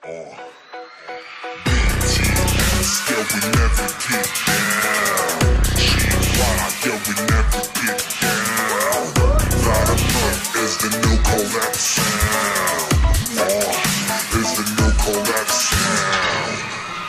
Still we never get down. Yeah, we never get down. Light 'em up is the new collapse sound. Is the new collapse sound.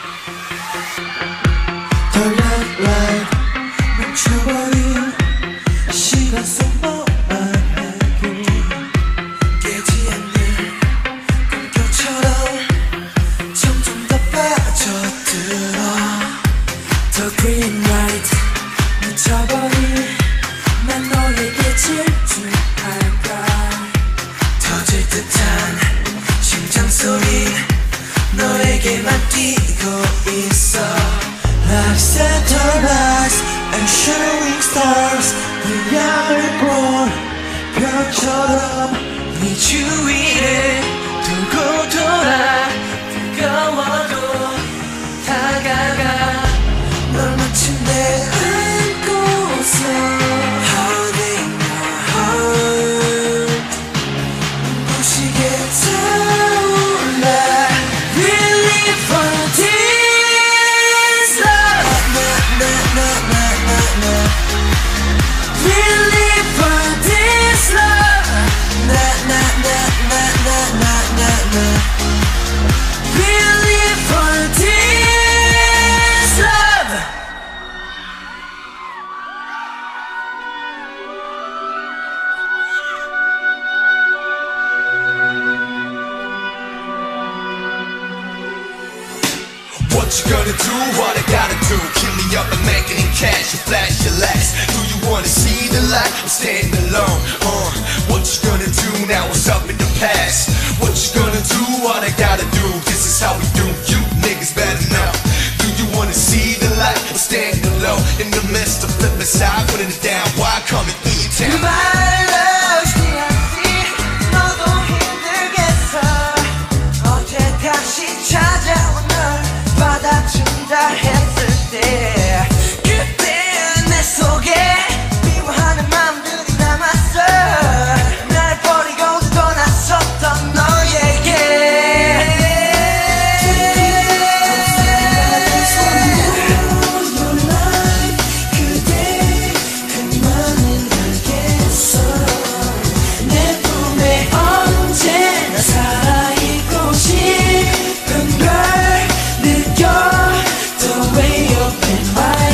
Turn that light, 멈춰버린 시간 속 너만에게 깨지 않는 꿈결처럼 점점 더 빠져들어. The green light 묻혀버린 난 너에게 질주할까. 터질 듯한 심장소리 너에게만 뛰고 있어. Like satellites and shooting stars 그냥을 본 별처럼 네 주위를 돌고 돌아 뜨거워도 다가가 널 마침내 안고서 Holding your heart 눈부시게 타올라 Really for this love Really for this love Really for this love. What you gonna do, what I gotta do. Keep me up and making it cash, you flash your lights. Do you wanna see the light or stand alone? What you gonna do now, what's up in the past? What you gonna do, what I gotta do. This is how we do, you niggas better know. Do you wanna see the light or stand alone? In the midst of flipping side, putting it down. Why come and through your town? 말로 시야지 너도 힘들겠어. 어제 다시 찾아온 널 받아준다 했을 때 그때 내 속에 미워하는 맘들이 남았어. 날 버리고 떠났었던 너에게 그대 그만은 알겠어. 내 품에 언제나 살아있고 싶은 걸 느껴 The way up in my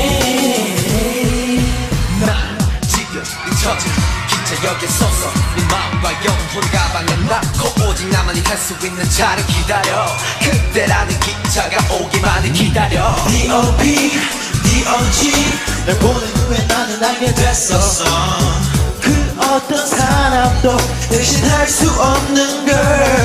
head. 난 지금 잊혀진 기차역에 서서 네 마음과 영혼을 가방에 넣고 오직 나만이 탈 수 있는 차를 기다려. 그때라는 기차가 오기만을 기다려. D.O.P. D.O.G. 널 보는 후에 나는 알게 됐었어. 그 어떤 사람도 대신할 수 없는 걸